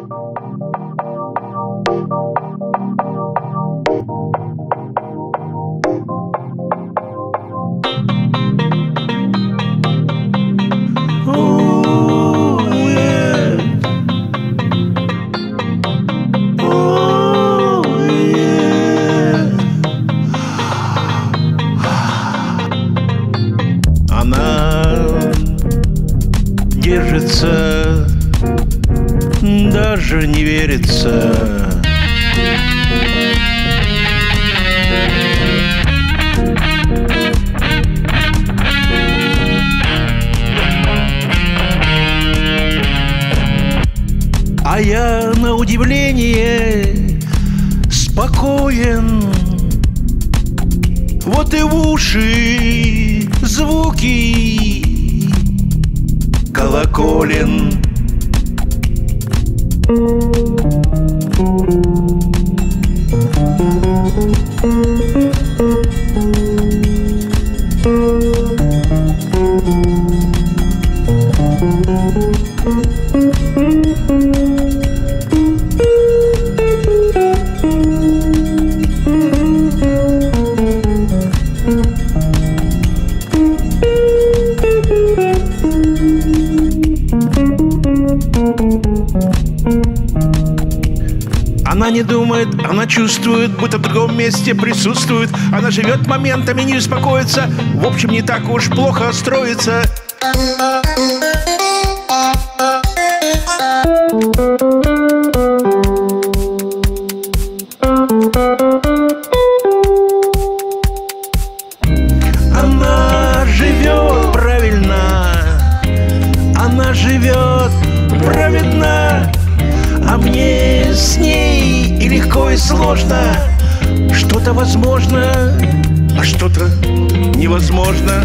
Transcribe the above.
Держится, даже не верится. А я на удивление спокоен. Вот и в уши звуки колоколен. Она не думает, она чувствует, будто в другом месте присутствует. Она живет моментами, не беспокоится. В общем, не так уж плохо строится. Она живет правильно, она живет праведно. А мне с ней и легко, и сложно. Что-то возможно, а что-то невозможно.